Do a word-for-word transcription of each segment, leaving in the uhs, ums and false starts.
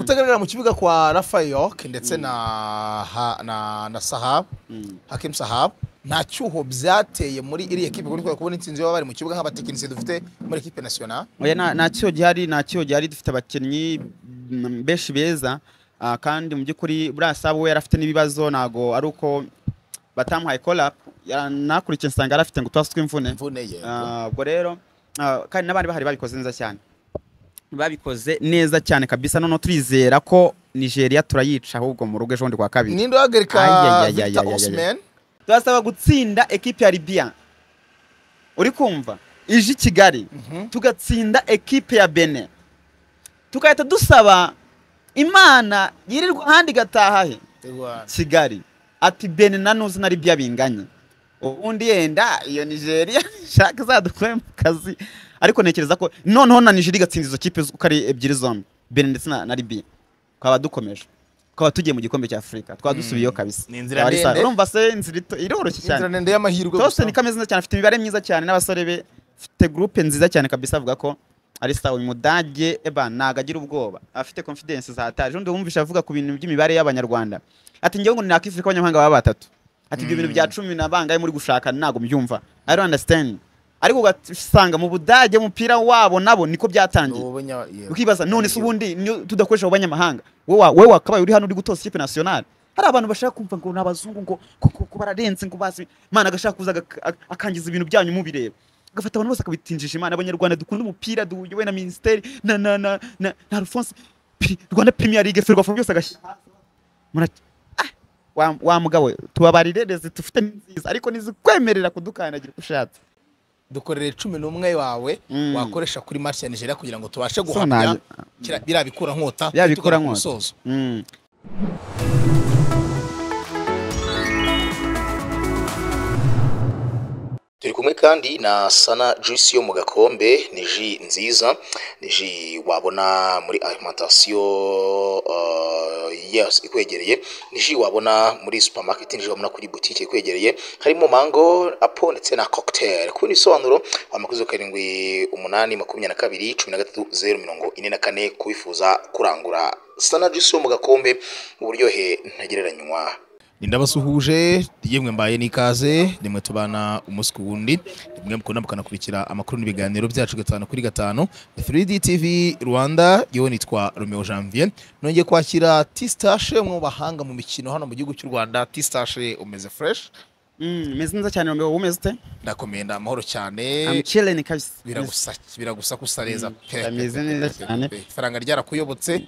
kutagaragara mu kibuga kwa Rafael ndetse na na na Sahab Hakim Sahab nta cyuho byateye muri iri equipe kuko kubona intsinzi baba bari mu kibuga nk'abatekinisi dufite muri equipe nationale. Oya nta cyo gihari nta cyo gihari dufite abakinnyi beshi beza kandi mu byukuri buriya Sahab we yarafite n'ibibazo nago ari uko batamuhaye call up nakurikiye nsanga arafite ngo twaswe imvune ubwo rero kandi nabandi bahari babikoze neza cyane babikoze neza cyane kabisa none turizera ko Nigeria turayica ahubwo mu rugo ejo ndi kwa kabiri ninde uhagarika Victor Osimhen twasaba gutsinda equipe ya Libya uri kumva ije Kigali tugatsinda equipe ya Benin tukahita dusaba Imana yirirwa handi gataha he Kigali ati Benin nanuzi na Libya binganye ubundi yenda iyo Nigeria shaka zadukwe mu kazi ariko nekereza ko noneho na Nigeria gatsinda izo kipe uko ari ebyiri zombi Benin ndetse na Libya kwaba dukomeje kwaba tugiye mu gikombe cya Afrika twaba dusubiyeyo kabisa urumva se inzira iroroshye cyane inzira ndende y'amahirwe gusa ni kameze cyane afite imibare myiza cyane n'abasore be afite groupe nziza cyane kabisa avuga ko ari sawa umudage eba nagagira ubwoba afite confidence za hataje undi wumvisha avuga ku bintu by'imibare y'abanyarwanda ati ngewe ngo ni Afrika abanyamahanga baba batatu ati ibyo bintu bya cumi nabangaye muri gushaka nago mbyumva I don't understand ariko ugasanga mu budage umupira wabo nabo niko byatangiye ukibaza none se ubundi tudakoresha abanyamahanga wowe wowe wakabaye uri hano uri gutoza ikipe nationale hari abantu bashaka kumva ngo nabazungu ngo ko bararenze ngo bazi Imana agashaka kuza akangiza ibintu byanyu mu bireba gafata abantu bose akabitinjisha Imana abanyarwanda dukunda umupira duyobowe na ministeri na na na na Alphonse Rwanda Premier League Ferwafa byose agashyira wa wa mugabo tubabarire reze tufite nziza ariko nizikwemerera kudukanagira kushatse dukorere cumi n'umwe wawe wakoresha kuri match ya Nigeria kugira ngo tubashe guhamya birabikura nkota birabikura nkota turi kumwe kandi na Sana Juice yo mu gakombe ni ji nziza ni ji wabona muri alimentation uh, yes ikwegereye ni ji wabona muri supermarket ni ji wabona kuri boutique ikwegereye harimo mango apple ndetse na cocktail ku nisobanuro amakuzo karindwi umunani makumyabiri na kabiri cumi na gatatu zeru mirongo ine na kane kubifuza kurangura Sana Juice yo mu gakombe uburyohe ntagereranywa. Ndabasuhuje yemwe mbaye nikaze nimwe tubana umunsi ku wundi nimwe mukunda mukanakurikira amakuru n'ibiganiro byacu gatanu kuri gatanu three D T V Rwanda yo nitwa Romeo Janvier nongeye kwakira T-Stache mu bahanga mu mikino hano mu gihugu cy'u Rwanda. T-Stache umeze fresh mm meze neza cyane Romeo umeze ute? Ndakomenda amahoro cyane I'm chilling kabisa biragusa biragusa kusareza pe meze neza cyane faranga ryarakuyobotse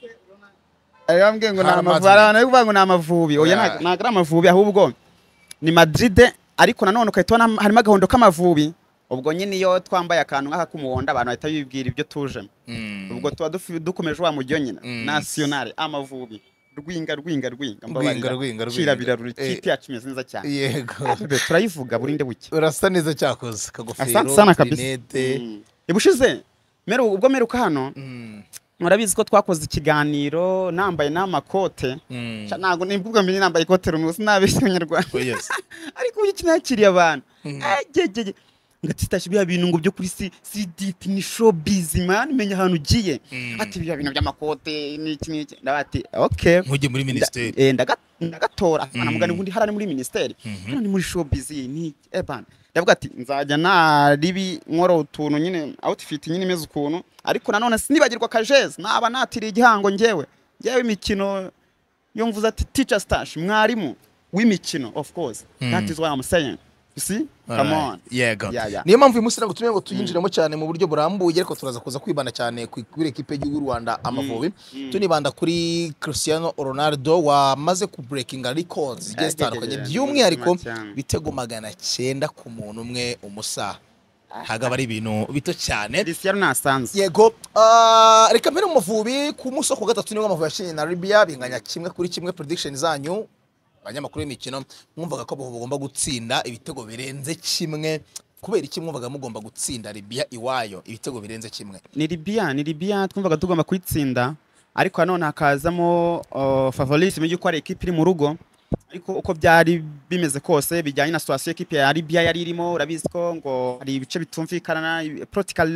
ayambwe ngo namavara nayo kuvuga ngo namavubi oya nagra amavubi ahubwo ni Madrid ariko nanone ukahitona harimo agahondo k'amavubi ubwo nyine iyo twambaye akantu nk'aka kumuhonda abantu bahita bibwira ibyo tuje ubwo tuba dukomeje wa mujyo nyine nationale amavubi rwinga rwinga rwinga mbabarira kira biraruri kipe yacu imeze neza cyane yego turayivuga burinde buke urasa neza cyakoze kagofero sana kabisa ibushize mero ubwo meruka hano murabizi ko twakoze ikiganiro nambaye n'amakote nago nimvuga mbere nambaye ikote rumwe sinabese abanyarwanda ariko uyu kinakiriye abantu ajejeje ngatitaje biya bintu ngo byo kuri C D T ni showbiz man menya ahantu ugiye ati biya bintu by'amakote n'iki n'iki ndabati okay nkuje muri ministeri eh ndagatora ana mugani ngundi harane muri ministeri ni muri showbiz ni eban ndavuga ati nzajya na ribi nkoro utuntu nyine outfit nyine imeze ukuntu ariko nanone sinibagirwa kajeze naba natiri igihango ngewe ngewe imikino yo mvuza ati teacher stash mwarimu w'imikino of course that is why I'm saying you see come on yeah god niyo mpamvu uyu munsi nagutumye ngo tuyinjiremo cyane mu buryo burambuye ariko turaza kuza kwibanda cyane kuri equipe y'u Rwanda Amavubi tunibanda kuri Cristiano Ronaldo wamaze ku breaking records zitandukanye by'umwihariko bitego magana cyenda ku muntu umwe umusa hagaba ari ibintu bito cyane Cristiano nasanze yego reka mbere mu Mavubi ku munsi wa gatatu niwe Amavubi yashinye na Libya binganya kimwe kuri kimwe prediction zanyu abanyamakuru y'imikino mwumvaga ko bagomba gutsinda ibitego birenze kimwe kubera iki mwumvaga mugomba gutsinda Libya iwayo ibitego birenze kimwe? Ni Libya ni Libya twumvaga tugomba kwitsinda ariko none hakazamo uh, favoritism y'uko ari equipe iri mu rugo ariko uko byari bimeze kose bijyanye na situation equipe ya Libya yari irimo urabizi ko ngo hari ibice bitumvikana practically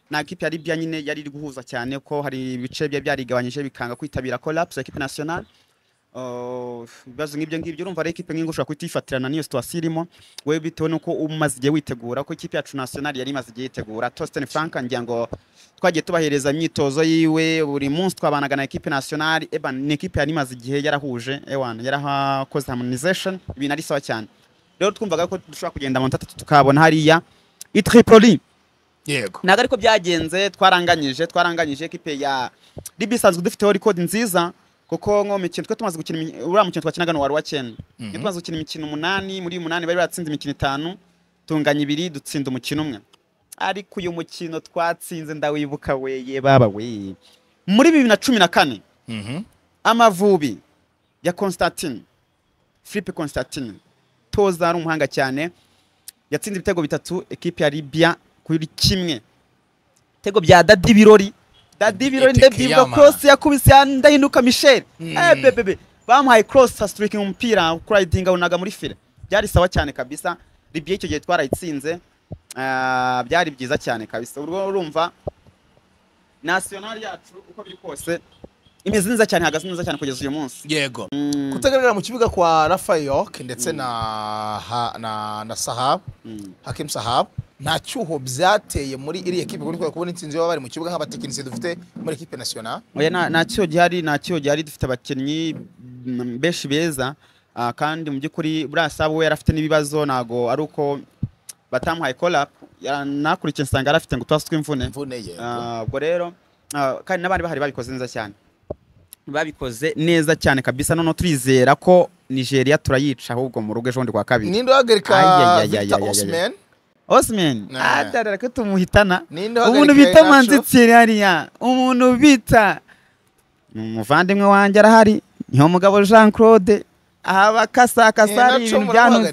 na equipe ya Libya nyine yari iri guhuza cyane ko hari ibice bya byarigabanyije bikanga kwitabira collapse equipe nationale. Uh, bibazo nk'ibyo ngibyo urumva ari equipe nk'ingo ushobora kutifatirana niyo situation irimo wewe bitewe nuko umaze igihe witegura ko equipe yacu nationale yari imaze igihe yitegura. Torsten Frank ngira ngo twagiye tubahereza imyitozo yiwe buri munsi twabanaga na equipe nationale eba ni equipe yari imaze igihe yarahuje ewana yarahakoze harmonization ibintu ari sawa cyane. Rero twumvaga ko dushobora kugenda mu ntatu tukabona hariya i Tripoli. Yego naga ariko byagenze twaranganyije twaranganyije equipe ya Libya isanzwe dufite record nziza kuko nko mikino twe tumaze gukina uriya mukino twakinaga no wari wa cyenda mm -hmm. tumaze gukina imikino umunani muri umunani bari batsinze imikino itanu tunganya ibiri dutsinda umukino umwe ariko uyu mukino twatsinze ndawibuka weye baba we muri bibiri na cumi na kane mhm mm Amavubi ya Constantine Philippe Constantine toza ari umuhanga cyane yatsinze ibitego bitatu equipe ya Libya kuri kimwe tego bya Dadi Birori Dadi Birori ndebyibuka cross yakubise yandahinduka Michel mm. eh bebe bamuhaye cross striking umupira kuridinga unaga muri file byari sawa cyane kabisa. Libya icyo gihe twarayitsinze uh, byari byiza cyane kabisa. Urumva national yacu uko biri kose imeze neza cyane hagaze neza cyane kugeza uyu munsi. Yego mm. kutagaragara mu kibuga kwa Rafael ndetse mm. na ha, na na Sahab mm. Hakim Sahab nta cyuho byateye muri iri equipe kuri kubona intsinzi baba bari mu kibuga nk'abatekinisi dufite muri equipe nationale. Oya na na cyo gihari na cyo gihari dufite abakinnyi beshi beza uh, kandi mu byukuri burasaba we yarafite nibibazo nago ari uko batamuhaye call up nakurikiye nsanga yarafite ngo twaswe imvune imvune ye ubwo uh, rero uh, kandi nabandi bahari babikoze neza cyane babikoze neza cyane kabisa. None turizera ko Nigeria turayica ahubwo mu rugo ejo ndi kwa kabiri. Ninde uhagarika Victor Osimhen? Osimhen atarara ko tumuhitana umuntu bita Manzitsiri hariya umuntu bita umuvandimwe wanjye arahari niho mugabo Jean Claude aba kasa kasari ibintu byano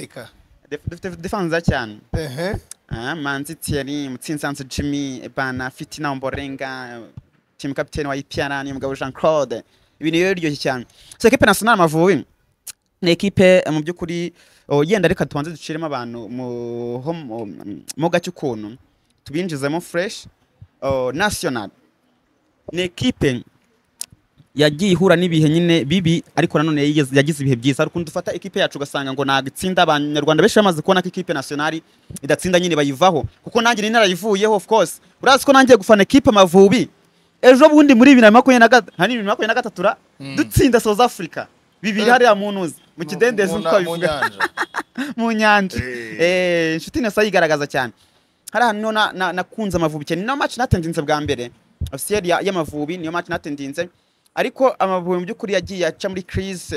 defense cyane ehe ah Manzitsiri Mutsinsanze Jimmy bana Fitina Mborenga team captain wa I P R ni mugabo Jean Claude ibintu biryoshye cyane. So equipe nationale Amavubi ni equipe mu byukuri yenda reka tubanze duciremo abantu mu mu gace ukuntu tubinjizemo fresh national ni equipe yagiye ihura n'ibihe nyine bibi ariko nanone yagize ibihe byiza. Ariko dufata equipe yacu gasanga ngo nagitsinda abanyarwanda benshi bamaze kubona ko equipe nationale idatsinda nyine bayivaho kuko nanjye ni narayivuyeho of course. Urazi ko nanjye gufana equipe Amavubi ejo bundi muri bibiri na makumyabiri na gatatu ra dutsinda South Africa bibiri hariya munuzi mu kidendezi uko bivuga mu nyanja eh inshuti nasa yigaragaza cyane hari hano nakunze Amavubi cyane. No match natendinze bwa mbere officiel y'Amavubi niyo match natendinze ariko Amavubi mu byukuri yagiye aca muri crise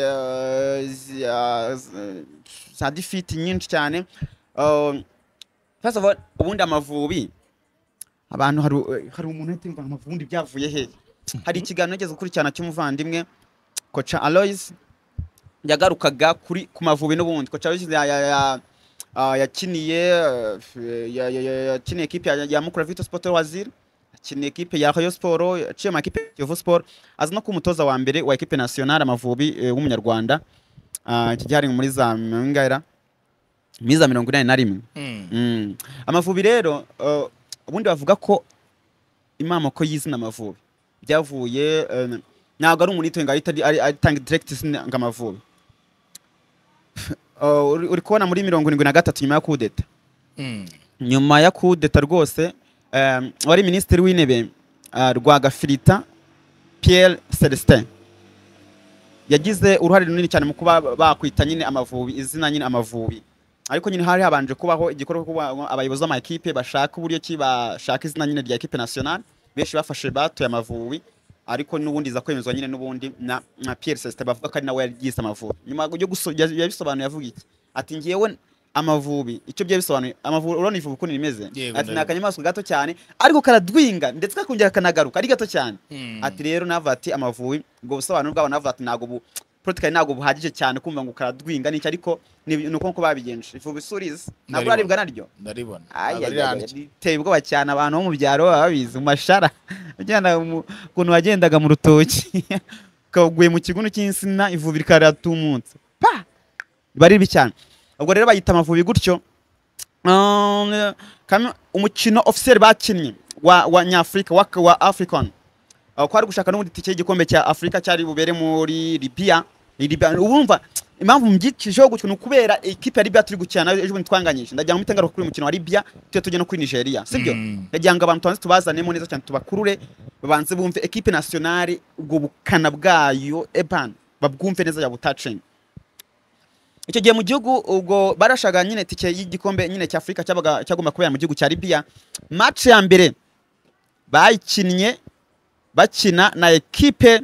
za defeat nyinshi cyane. First of all ubundi Amavubi abantu hari hari umuntu utemva Amavubi byavuye he. Hari ikiganiro nageze gukurikirana cy'umuvandimwe Coach Aloys yagarukaga kuri ku Mavubi n'ubundi Coach Aloys yakiniye yakiniye equipe ya Mukura Victor Sport Wazir yakiniye equipe ya Rayon Sport yaciye mu equipe ya Kiyovu Sport azi no kumutoza wa mbere wa equipe nationale Amavubi w'umunyarwanda iki gihari muri za Ngayira miza mirongo inani na rimwe. Amavubi rero ubundi bavuga ko imama ko yizina Amavubi byavuye ntabwo ari umuntu itenga atanga direct ngamavubi. Uri kubona muri mirongo irindwi na gatatu nyuma ya kudeta nyuma ya kudeta rwose wari minisitiri w'intebe Rwagafirita Pierre Celestin yagize uruhare runini cyane mu kuba bakwita nyine Amavubi izina nyine Amavubi. Ariko nyine hari habanje kubaho igikorwa kuba abayobozi b'ama equipe bashaka uburyo ki bashaka izina nyine rya equipe nationale beshi bafashe batoye Amavubi ariko nubundi za kwemezwa nyine nubundi na, na Pierre Celestin bavuga ko ari nawe yarigise Amavubi. Nyuma yo yabisobanuye yavuga iki ati ngiyewe Amavubi icyo bye bisobanuye Amavubi urone ivuga uko nimeze ati nakanyamaswa gato cyane ariko karadwinga ndetse kakongera kanagaruka ari gato cyane mm. Ati rero nava ati Amavubi ngo busobanuro bwabo nava ati nago bu protocol nago buhagije cyane kumva ngo karadwinga n'iki ariko nuko ko babigenje ivuga isurize nabwo aribwa naryo ndaribona teye ubwo bacyana abantu bo mu byaro babizi mu mashara ugenda kuntu wagendaga mu rutoki kaguye mu kiguno cy'insina ivubi rikaratumutse pa bari bicyane. Ubwo rero bayita Amavubi gutyo umukino officiel bakinnye wa wa nyafrika wa, wa African uh, kwari gushaka n'ubundi tike y'igikombe cya Afrika cyari bubere muri Libya Libya ubumva impamvu mbyikije gutyo nukubera equipe ya Libya turi gukina ejo bundi twanganyije ndagira ngo mitengaro kuri mukino wa Libya tuje tujye no kuri Nigeria sibyo ndagira ngo abantu tubanze tubazanemo neza cyane tubakurure babanze bumve equipe nationale ubwo bukana bwayo eban babwumve neza ya butaching icyo gihe mu gihugu ubwo barashaga nyine tike y'igikombe nyine cya Afrika cyabaga cyagomba kubera mu gihugu cya Libya match ya mbere bayikinnye bakina na equipe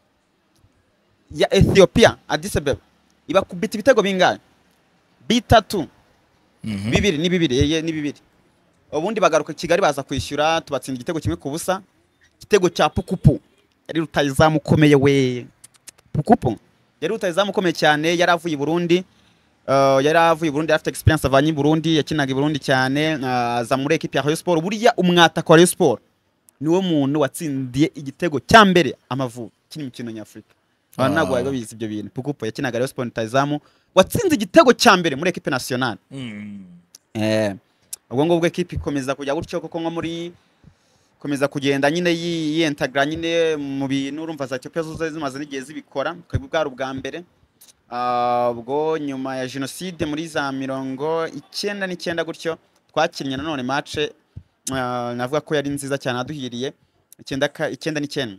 ya Ethiopia Addis Ababa ibakubita ibitego bingahe bitatu Mhm. bibiri ni bibiri yeye ni bibiri ubundi bagaruka Kigali baza kwishyura tubatsinda igitego kimwe ku busa igitego cya Pukupu yari rutayizamu komeye we Pukupu yari rutayizamu komeye cyane yari avuye i Burundi uh, yari avuye i Burundi afite experience avanye i Burundi yakinaga i Burundi cyane aza muri equipe ya Rayon Sport buriya umwata kwa Rayon Sport niwe muntu watsindiye igitego cya mbere Amavubi kini mukino nyafrika Ah. ntabwo wari bizi ibyo bintu Pukupu yakinaga Rayon Sport rutayizamu watsinze igitego cya mbere muri equipe nationale Mm. eh ubwo ngubwo equipe ikomeza kujya gutyo kuko nko muri komeza kugenda nyine yintegra nyine mu bintu urumva za Ethiopia zo zimaze n'igihe zibikora kwebwe bwari ubwa mbere ah ubwo nyuma ya genocide muri za mirongo icyenda n'icyenda gutyo twakinnye nanone match uh, navuga ko yari nziza cyane aduhiriye icyenda icyenda n'icyenda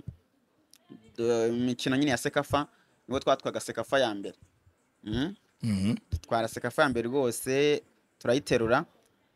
imikino nyine ya Sekafa nibo twatwaga Sekafa ya mbere mhm Mhm. twara Sekafa ya mbere rwose turayiterura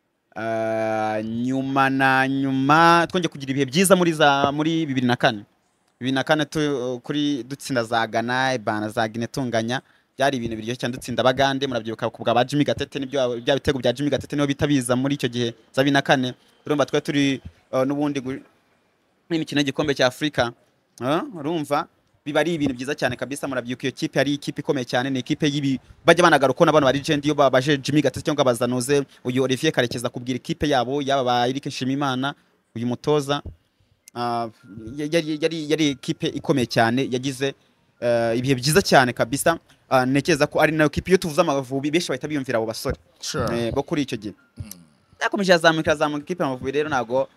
uh, nyuma na nyuma twongeye kugira ibihe byiza muri za muri bibiri na kane bibiri na kane tu, kuri dutsinda za Ghana ibana za Guinea tunganya byari ibintu biryoshye cyane dutsinda Bagande murabyibuka kubwa ba Jimmy Gatete nibyo bya bitego bya Jimmy Gatete nibo bitabiza muri icyo gihe za bibiri na kane urumva twa turi uh, n'ubundi n'imikino y'igikombe cya Afrika uh, urumva biba ari ibintu byiza cyane kabisa murabyuka iyo kipe ari ikipe ikomeye cyane ni ikipe y'ibi bajya banagaruka n'abantu bari legend iyo babaje Jimmy Gatete cyangwa bazanoze uyu Olivier Karekeza kubwira ikipe yabo yaba ba Eric Nshimimana uyu mutoza uh, yari yari yari ikipe ikomeye cyane yagize uh, ibihe byiza cyane kabisa uh, nekeza ko ari nayo kipe iyo tuvuza Amavubi besha bahita biyumvira abo basore Sure. eh, bo kuri icyo gihe yakomeje azamuka azamuka ikipe Amavubi rero nago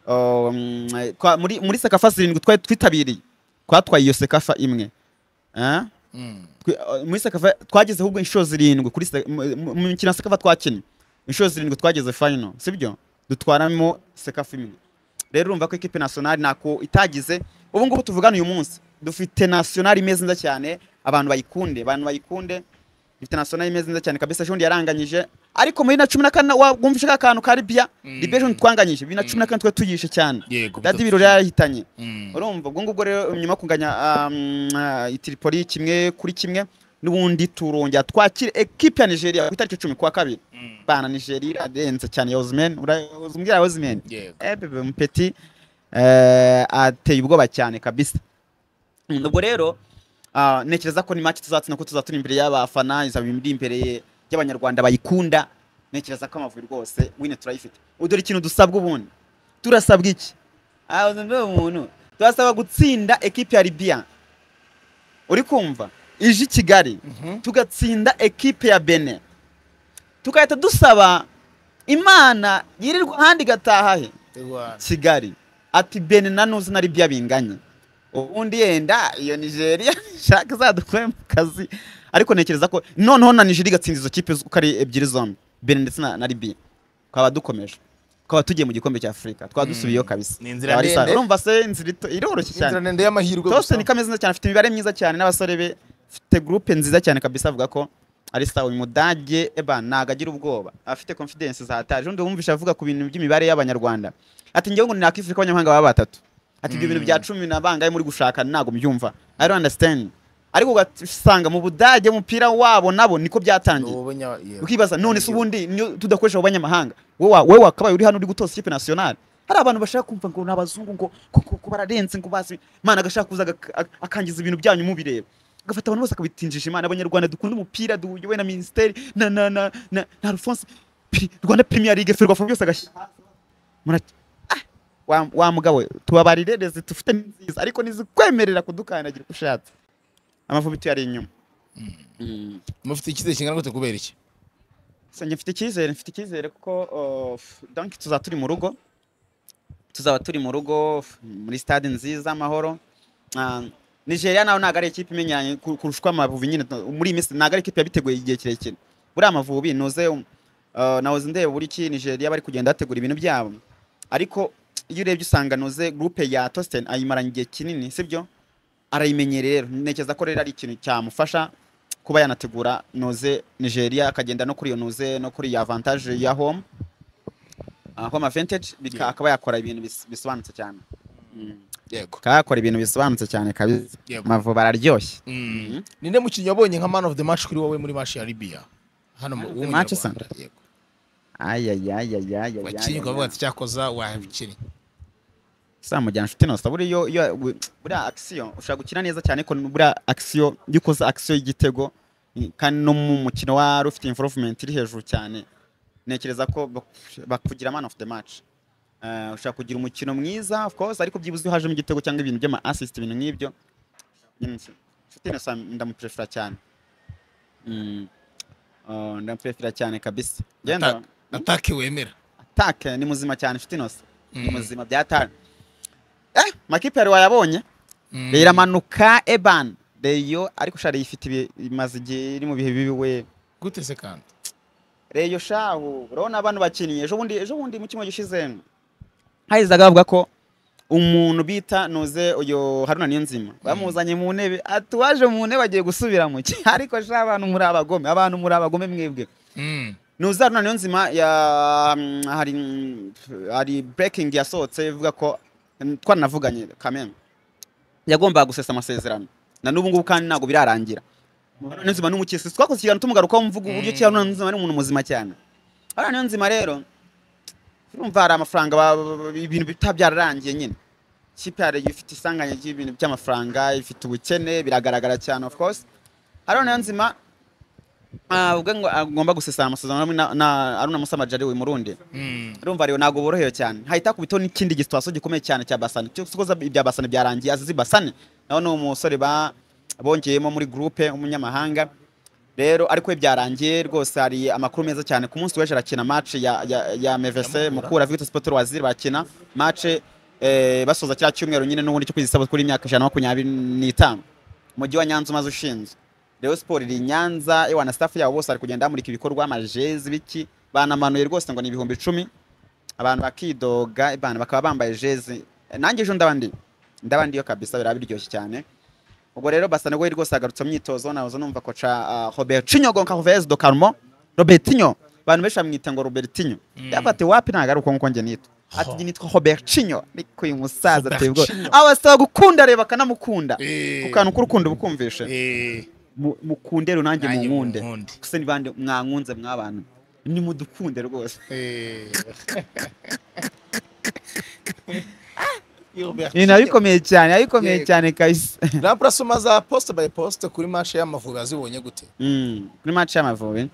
um, kwa- muri muri Sekafa zirindwi twari twitabiriye twatwaye iyo Sekafa imwe eh Mm. Twe- uh, muri Sekafa twageze ahubwo inshuro zirindwi kuri se- mu- mu mu mikino ya Sekafa twakinnye inshuro zirindwi twageze final sibyo dutwaramo Sekafa imwe rero urumva ko equipe nationale nako itagize ubu ngubu tuvugana uyu munsi dufite nationale imeze neza cyane abantu bayikunde abantu bayikunde dufite nationale imeze neza cyane kabisa jundi yaranganyije ariko muri na cumi na kane wumvishe ka kantu ka Libya Mm. Libya jundi twanganyije bibiri na cumi na kane twe tuyishe cyane Yego. dadi ibiro yarahitanye Mm. urumva ubwo ngubwo rero nyuma yo kunganya um, uh, Tripoli kimwe kuri kimwe n'ubundi turongera twakire equipe ya Nigeria ku itariki cumi kwa kabiri Mm. bana Nigeria adenze cyane ya Osimhen uzumbwira Osimhen Yego. eh bebe mpeti eh ateye ubwoba cyane kabisa ubwo rero uh, nekereza ko ni match tuzatsina ko tuzatuna imbere y'abafana izaba imiri imbere y'abanyarwanda bayikunda nekereza ko Amavubi rwose wine turayifite udore ikintu dusabwa ubundi turasabwa iki ah uzumve umuntu turasaba gutsinda equipe ya Libya uri kumva ije Kigali Mhm. tugatsinda equipe ya Benin tukahita dusaba Imana yirirwa handi gataha he Ewa. Kigali ati Benin na nuzi na Libya binganye ubundi yenda iyo Nigeria shaka zadukwe mu kazi ariko nekereza ko noneho na Nigeria gatsinda izo kipe uko ari ebyiri zombi Benin ndetse na, na Libya twaba dukomeje twaba tugiye mu gikombe cya Afrika twaba dusubiyeyo kabisa Ni inzira Yaba ari sawa. ndende. urumva se inzira ito- iroroshye Inzira cyane ndende y'amahirwe Tose gusa. ni kameze neza cyane afite imibare myiza cyane n'abasore be afite groupe nziza cyane kabisa avuga ko ari sawa uyu mudage eba naga agira ubwoba afite confidence za hatari undi wumvisha avuga ku bintu by'imibare y'abanyarwanda ati ngewe ngo ni Afrika abanyamahanga baba batatu ati ibyo bintu bya cumi na bangaye muri gushaka ntago mbyumva I don't understand ariko ugasanga mu budage umupira wabo nabo niko byatangiye Ubu nya- yego. ukibaza none se ubundi niyo tudakoresha abo banyamahanga wowe wowe wakabaye uri hano uri gutoza ikipe nationale hari abantu bashaka kumva ngo n'abazungu ngo ko- ko ko bararenze ngo bazi Imana agashaka kuza agak- ak- akangiza ibintu byanyu mubireba agafata abantu bose akabitinjisha Imana abanyarwanda dukunda umupira duyobowe na ministeri na na na na, na Alphonse Pi- Rwanda Premier League Ferwafa byose agashyira hasi. Mura- ah, wa, wa mugabo we, tubabarire reze tufite ni nziza ariko nizikwemerera kudukandagira uko ushatse Amavubi tuyari inyuma Mm. Mufite icyizere kingana gute kubera iki? So njye mfite icyizere mfite icyizere kuko uh, donc tuzaturi mu rugo tuzaba turi mu rugo muri stade nziza amahoro. Ah, Nigeria naho ntago ari ikipe imenyanye ku- kurushwa Amavubi nyine muri iyi minsi, ntago ari ikipe yabiteguye igihe kirekire. Buriya Amavubi nuze uh, nahoze ndeba buri ki Nigeria bari kugenda bategura ibintu byabo, ariko iyo urebye usanga nuze groupe ya Tosten ayimaranye igihe kinini, sibyo arayimenyereye rero. Ntekereza ko rero ari ikintu cyamufasha kuba yanategura nuze Nigeria akagenda no kuri iyo nuze no kuri ya avantage ya home, uh, home advantage bika akaba yakora ibintu bis- bisobanutse cyane. Mm. yego Kakora ibintu bisobanutse cyane kabisa. Yego. Amavubi araryoshye. Mm. ninde mukinnyi wabonye nka man of the match kuri wowe muri match ya Libya hano mu of the match, w'umunyarwanda? Yego ayayayayayaya wakinnyi ukavuga ati cyakoza wabikinnye. samujyana nshuti nosa buriyo iyo buriya action ushaka gukina neza cyane ko buriya action yukoza action y'igitego kandi no mu mukino wa ufite improvement iri hejuru cyane, nekereza ko bak- bakugira man of the match. Uh, ushaka kugira umukino mwiza of course, ariko byibuze haje mu gitego cyangwa ibintu by'ama assist ibintu nk'ibyo nyine nshuti nosa ndamuprefera cyane. Mm. Oh, ndamuprefera cyane kabisa. Genda Atake wemera. attack ni muzima cyane nshuti nosa. Ni Mm. muzima byatari. Eh, makipe yari wayabonye. Mm. Rero amanuka Eban Reyo ariko shari ifite imaze igihe iri mu bihe bibiwe. Gute se kandi? Reyo shaho urabona abantu bakiniye ejo bundi ejo bundi mu kimwe gishize hayizaga bavuga ko umuntu bita nuze uyo Haruna Niyonzima bamuzanye mu ntebe atuwaje mu ntebe agiye gusubira mu cyi, ariko sha abantu muri abagome abantu muri abagome mwebwe. Mm. Nuza Haruna Niyonzima ya mm, hari hari breaking yasohotse ivuga ko twanavuganye kameme yagomba gusesa amasezerano na n'ubu ngubu kandi ntago birarangira. Haruna Niyonzima n'umukisi twakoze ikiganiro tumugarukaho mvuga uburyo ki Haruna Niyonzima ari umuntu muzima cyane. Haruna Niyonzima rero urumva hari amafaranga ba- ba- ibintu bitabyararangiye nyine. Kipe yari ifite isanganya ry'ibintu by'amafaranga, ifite ubukene biragaragara cyane of course. Haruna Niyonzima ah ubwo ngo agomba gusesa amasezerano na, na Haruna Musa Majari we Murundi. Mm. Urumva rero nago boroheye cyane. Hahita kubito n'ikindi gitwaso gikomeye cyane cya Basane. Cyo kukoza ibya Basane byarangiye azizi Basane. Naho no umusore ba bongeyemo muri groupe umunyamahanga. Rero ariko we byarangiye rwose hari amakuru meza cyane. Ku munsi w'ejo arakina match ya ya, ya M V C Mukura Victor Sport Waziri bakina match eh basoza cya cyumweru nyine n'ubundi cyo kwizisaba kuri imyaka ijana na makumyabiri n'itanu. Mujyi wa Nyanza umaze ushinzwe. Rayon Sport iri Nyanza ewa na staff yabo bose ari kugenda bamurika ibikorwa amajezi biki banamanuye rwose ngo ni ibihumbi icumi abantu bakidoga ibana bakaba bambaye jezi. Nanjye ejo ndabandi ndabandi yo kabisa birabiryoshye cyane. Ubwo rero Basane we rwose agarutse myitozo nazo numva ko cha uh, Robertinho gonka Hovez do Carmo Robertinho bantu besha mwita ngo Robertinho Mm. yafate wapi nagaruko nko nge nitwa ati Oh. nge nitwa Robertinho niko uyu musaza tebwo Robertinho. abasaba gukunda reba kanamukunda Eh. kukantu kurukundo bukumvishe Eh. Mu- mukundero nanjye Nanjye munkunde munkunde. gusa ni bande mwankunze mwabantu ni mudukunde rwose. Eh. Ni nabikomeye cyane abikomeye Yego. cyane kabisa. La prasoma za post by post kuri match y'Amavubi azibonye gute? Mm, kuri match y'Amavubi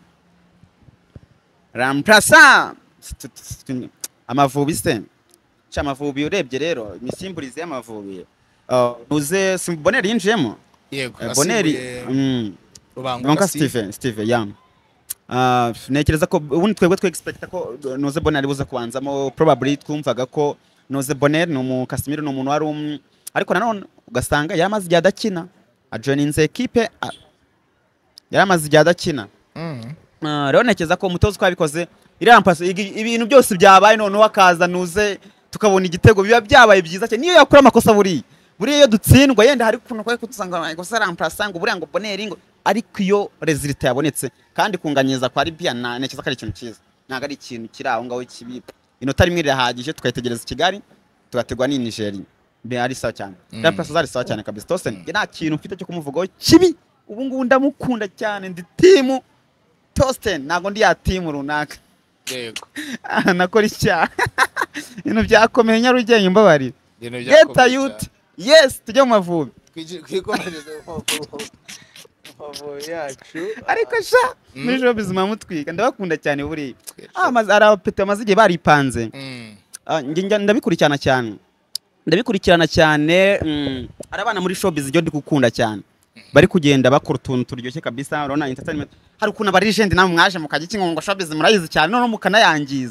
Ramprasa Amavubi se cy'Amavubi urebye rero imisimburize y'Amavubi uh, uze Boneri yinjiyemo. Yego. Eh, Boneri asimbuye mm, Rubanguka Ronka Steve. Steve Steve yam uh, nekereza ko ubundi twebwe twe expecta ko Noze Boneri buza kubanzamo, probably twumvaga ko Noze Boneri no mu Casemiro no umuntu wari um, ariko nanone ugasanga yamaze igihe adakina ajoininze equipe a- yaramaze igihe adakina. Mm. Uh, rero nekeza ko umutozo twabikoze irampasa ibintu byose byabaye none wakaza nuze tukabona igitego biba byabaye byiza cyane. Niyo yakora amakosa buri buri iyo dutsindwa yenda hari kuntu kwa kutusanga ngo saramprasa ngo buri ngo Boneri ngo, ariko iyo resultat yabonetse kandi kunganyeza kwa Libya na nekeza ko ari ikintu cyiza, ntago ari ikintu kiri aho ngaho kibi. Inota rimwe rirahagije tukayitegereza Kigali tugategwa ni Nigeria be ari sawa cyane. Mm. Ramprasa zari sawa cyane kabisa. Tosen nta kintu mfite cyo kumuvugaho kibi, ubu ngubu ndamukunda cyane ndi timu Tosten nago ndi ya timu runaka. Yego. Nakora icyaha ibintu byakomeye Nyarugenge mbabari Ibintu Geta byakomeye youth yes tujye mu Mavubi twikomereze Amavubi yacu. ariko sha Mm. muri jo bizima mutwika ndabakunda cyane buri Twese. ah maze arapete amaze igihe baripanze. Mm. Ah, nge njya ndabikurikirana cyane ndabikurikirana cyane mm, ari abana muri showbiz ibyo ndi gukunda cyane bari kugenda bakora utuntu turyoshye kabisa. Urabona entertainment hari ukuntu abari legend namwe mwaje mukajya kingo ngo showbiz murayizi cyane none mukanayangiza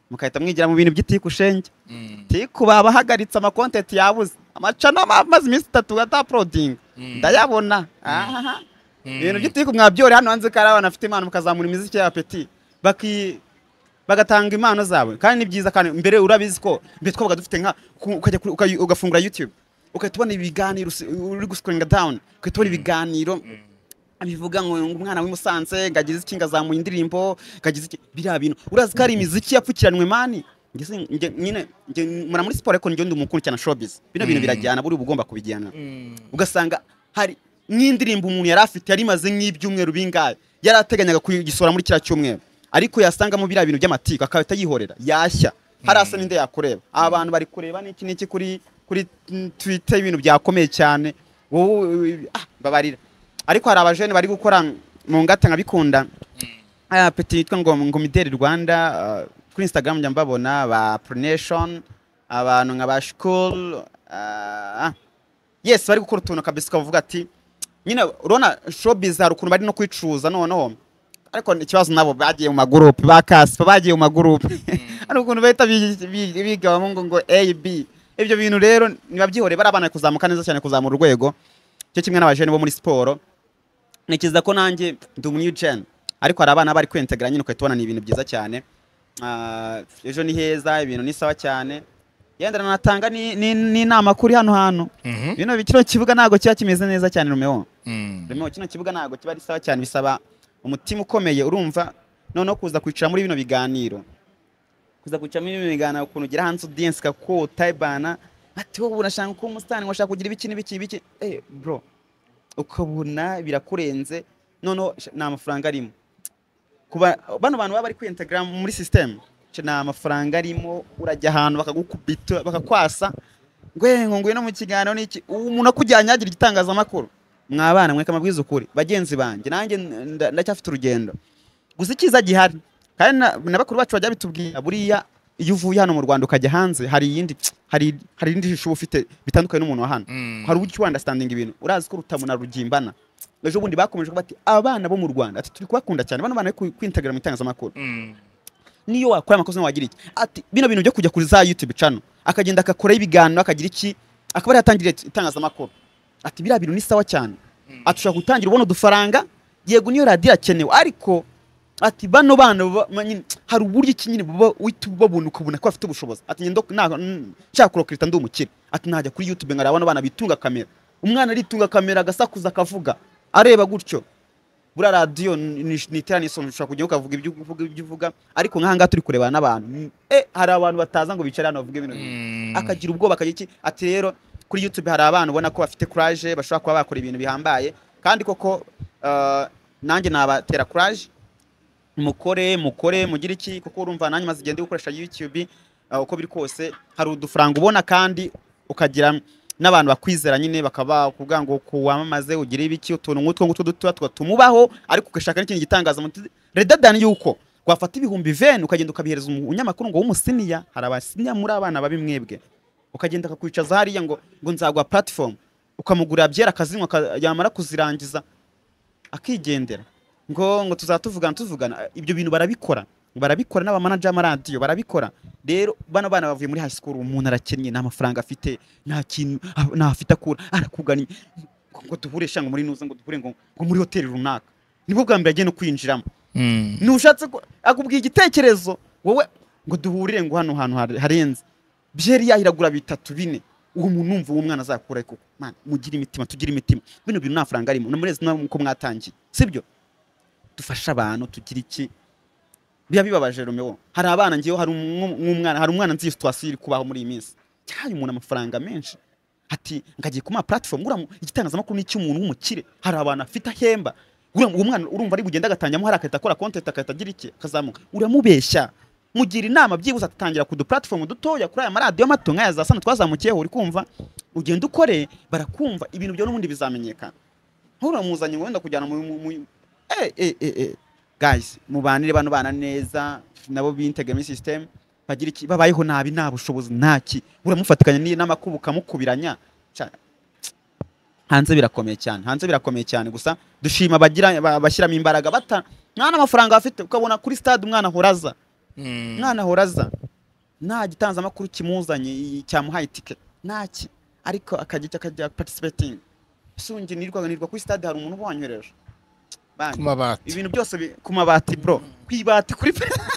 mukahita mwigira mu bintu by'itikushenge Mm. tiku babahagaritse ama content yabuze amacana amaze iminsi itatu ata uploading Mm. ndayabona aha Mm. ibintu by'itiku mwabyore hano hanze kari abana afite impano mukazamura imiziki ya Petit baki bagatanga impano zabo kandi ni byiza kandi mbere urabizi ko mbere twabaga dufite nka ukajya kuri- uka- ugafungura YouTube ukahita ubona ibiganiro usi- uri guscrolling down ukahita ubona ibiganiro bivuga ngo umwana w'imusanze ngagize iki ngazamuye indirimbo ngagize iki biriya bintu urazi ko ari imiziki yapfukiranwe mani ngeze nge- nyine nge- mura muri sport ariko njye ndi umukuru cyane showbiz bino bintu Mm. birajyana buri ugomba kubijyana Mm. ugasanga hari nk'indirimbo umuntu yari afite yari imaze nk'ibyumweru bingahe yari ateganyaga kuyigisora muri kiriya cyumweru ariko yasangamo biriya bintu by'amatiku akahita yihorera yashya hari asa n'inde yakureba aba bantu bari kureba n'iki n'iki kuri kuri mm, Twitter ibintu byakomeye cyane wowe ah babarira ariko hari abajene bari gukora mu ngata nkabikunda aya Petit yitwa ngo ngo Mideli Rwanda uh, kuri Instagram njya mbabona ba Pronation abantu nka ba School uh, yes bari gukora utuntu kabisa kavuga ati nyine urona showbiz hari ukuntu bari no kwicuza noneho ariko ikibazo nabo bagiye mu magroup ba Kaspa bagiye mu magroup ari ukuntu bahita biga ngo ngo A B ibyo bintu rero nibabyihore barabana kuzamuka neza cyane kuzamura urwego cyo kimwe n'abajene bo muri sport nikiza ko nanjye ndi mu new gen ariko hari abana bari kwintegra nyine ukahita ubona ni ibintu byiza cyane ah ejo ni heza ibintu ni sawa cyane yenda natanga ni ni inama kuri hano hano Mhm. bino bikiro kibuga nago kiba kimeze neza cyane Romeo Mm. Romeo kino kibuga nago kiba ari sawa cyane bisaba umutima ukomeye urumva noneho kuza kwicara muri bino biganiro kuza kwicara muri bino biganiro ukuntu ugira hanze audience kakota ibana ati wowe urashaka ko umusitani washaka kugira ibiki n'ibiki biki eh bro ukabona birakurenze noneho ni amafaranga arimo kuba bano bantu baba bari kwintegra muri system cyo ni amafaranga arimo urajya ahantu bakagukubita bakakwasa ngwengo ngwino mu kiganiro niki umuntu akujyanye agira igitangazamakuru mwabana mweka mabwiza ukuri bagenzi banjye nanjye nda- ndacyafite urugendo gusa ikiza gihari kandi na- n'abakuru bacu bajya bitubwira buriya iyo uvuye hano mu Rwanda ukajya hanze hari yindi hari hari indi shisho ufite bitandukanye n'umuntu wa hano Mm. hari uburyo understanding ibintu urazi ko rutamuna rugimbana ejo bundi bakomeje ko bati abana bo mu Rwanda ati turi kubakunda cyane bano bana bari kwintegra mu itangazamakuru Mm. niyo wakora amakosa wagira iki ati bino bintu byo kujya kuri za YouTube channel akagenda akakora ibiganiro akagira iki akaba yatangira itangazamakuru ati biriya bintu ni sawa cyane atushaka gutangira ubona udufaranga yego niyo radio akenewe ariko ati bano bana ba- ma- nyine hari uburyo iki nyine baba babona ukabona ko afite ubushobozi ati ngendo nshaka kurokirita ndi umukire ati najya kuri YouTube ngarabona abana bitunga kamera umwana aritunga kamera agasakuza akavuga areba gutyo bura radio niterani so ushaka kujya ukavuga ibyo uvuga ibyo uvuga ariko nkahanga turi kureba n'abantu eh hari abantu bataza ngo bicare hano bavuge ibintu Mm. akagira ubwoba akagira iki ati rero kuri YouTube hari abantu ubona ko bafite courage bashobora kuba bakora ibintu bihambaye kandi koko uh, nanjye nabatera courage mukore mukore mugira iki kuko urumva nanjye maze igende gukoresha YouTube uh, uko biri kose hari udufaranga ubona kandi ukagira n'abantu bakwizera nyine bakaba kuvuga ngo kuwamamaze ugira ibiki utuntu nk'utwo ngutwo duto twatumubaho ariko ugashaka n'ikindi gitangaza redadani yuko gwafata ibihumbi veni ukagenda ukabihereza umunyamakuru ngo w'umusiniya hari abasiniya muri abana babi mwebwe ukagenda akakwicaza hariya ngo ngo nzagwa platform ukamugurira byera akazinywa yamara kuzirangiza akigendera ngo ngo tuzatuvugana tuvugana ibyo bintu barabikora barabikora n'aba manager y'amaradiyo barabikora rero bano bana bavuye muri high school umuntu arakennye nta mafaranga afite nta kintu nta afite akura arakugani ngo duhure shanga muri nuza ngo duhure ngo ngo muri hotel runaka nibwo bwa mbere agiye no kwinjiramo Mm. nushatse akubwiye igitekerezo wowe ngo duhurire ngo hano hantu harenze byeri yahiragura bitatu bine uwo muntu numva uwo mwana azakura kuko man mugira imitima tugira imitima bino bintu nta faranga arimo namureze nuko mwatangiye sibyo dufasha abantu tugira iki biya bibabaje Romeo hari abana ngiye hari umwana hari umwana nzi situation iri kubaho muri iyi minsi cyane umuntu amafaranga menshi ati ngagiye kuma platform gura igitangazamakuru n'iki umuntu w'umukire hari abantu afite ahemba uwo mwana urumva ari bugenda agatanyamo hari akahita akora content akahita agira iki akazamuka uramubeshya mugira inama byibuze atatangira ku du platform dutoya kuri aya maradiyo mato nkaya za sana twazamukiyeho uri kumva ugenda ukore barakumva ibintu byo n'ubundi bizamenyekana nkuru muzanye ngo wenda kujyana mu eh eh eh guys mubanire bano bana neza nabo bintegame system bagira iki babayeho nabi nabushobozi ntaki uramufatikanya ni n'amakubu kamukubiranya hanze birakomeye cyane hanze birakomeye cyane gusa dushima bagira bashyiramo imbaraga bata mwana amafaranga afite ukabona kuri stade umwana horaza mwana horaza nta gitangazamakuru kimuzanye cyamuhaye itike ntaki ariko akajya akajya participating sunje nirwaga nirwa kuri stade hari umuntu wanyoreje kumabati ibintu byose ku mabati bro kwibati kuri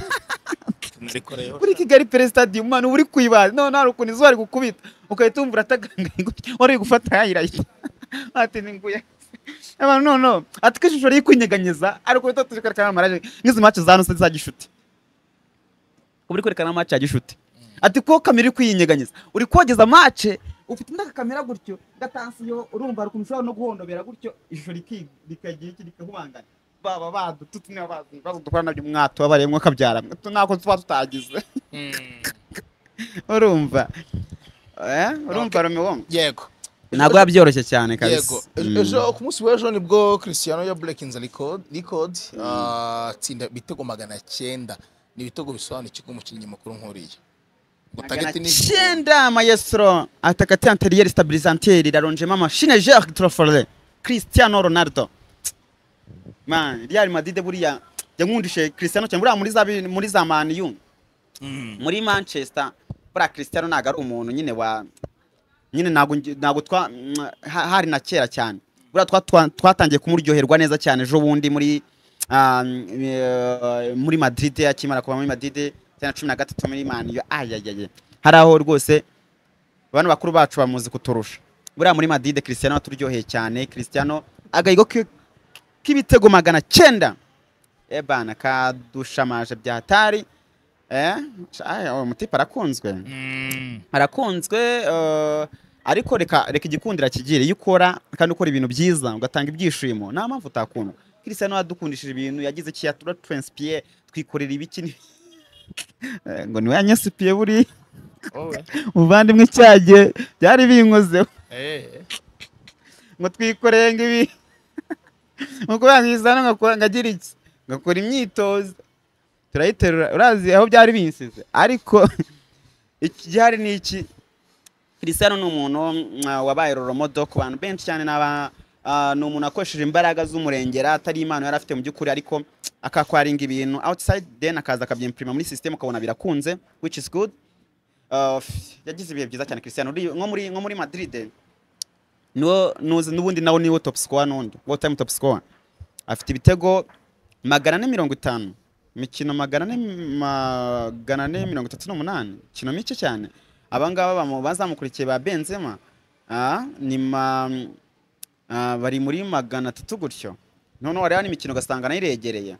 kuri Kigali Pele Stadium mwana uri kwibati no nta rukuntu izuba ari gukubita ukahita umvura atagangaye wari gufata yayiraye ati ninguye abantu no no ati kishusho ri kwinyeganyeza ariko tatujerekana amaraje ngizi match za nose za gishuti uri kwerekana match ya gishuti ati ko kamera kwinyeganyeza uri kogeza match ufite ndaka kamera gutyo gatansiyo urumva rukuntu ushobora no guhondobera gutyo ishusho rikagiye iki rikahubangana baba badu tutune abazi bazo dukora nabyo mwato abaremwe kabyara nako tuba tutagize urumva eh urumva Romeo yego ntabwo yabyoroshye cyane kabisa yego ejo ku munsi w'ejo nibwo Cristiano ya breaking the record record tsinda bitego magana cyenda ni bitego bisobanura iki umukinnyi mukuru nkuriye Magana cyenda maestro attaquant antérieur stabilisateur l'allongement machine gère trofole Cristiano Ronaldo man Real Madrid buriya yankundishe Cristiano cyane buriya muri za muri za Man U muri Manchester buriya Cristiano naga ari umuntu nyine wa nyine nago nago twa hari na kera cyane buriya twatangiye kumuryoherwa neza cyane ejo bundi muri muri Madrid yakimara kuba muri Madrid cyane cumi na gatatu muri Man U ayayaye haraho rwose abantu bakuru bacu bamuzi kuturusha buriya muri Madrid Cristiano aturyoheye cyane Cristiano agayigo k'ibitego magana cyenda eh bana kadushamaje byatari eh ayo mutipa arakunzwe arakunzwe ariko reka reka igikundira kigire yukora kandi ukora ibintu byiza ugatanga ibyishimo nta mpamvu utakunda Cristiano adukundishije ibintu yagize kiyatura transpire twikorera ibiki ngo niwe yanyasipiye buri ubandimwe cyagiye byari binkozeho ngo twikoreye ngibi ngo kubangiza ngo ngagira iki ngakora imyitozo turayiterura urazi aho byari binsize ariko iki byari ni iki Cristiano ni umuntu wabaye roromodo ku bantu benshi cyane n'aba no umuntu akoresheje imbaraga z'umurengera atari impano yari afite mu byukuri ariko akakwaringa ibintu outside then akaza akabyimprima muri system ukabona birakunze which is good uh, yagize ibihe byiza cyane Cristiano nko muri nko muri Madrid no nuzi nubundi nawo niwo top scorer nundi all time top scorer afite ibitego magana ane mirongo itanu mikino magana ane magana ane mirongo itatu n'umunani kino mike cyane abangaba bamubazamukurikiye ba Benzema ah ni ma Uh, bari muri magana atatu gutyo none wari yani imikino gasanga nayiregereye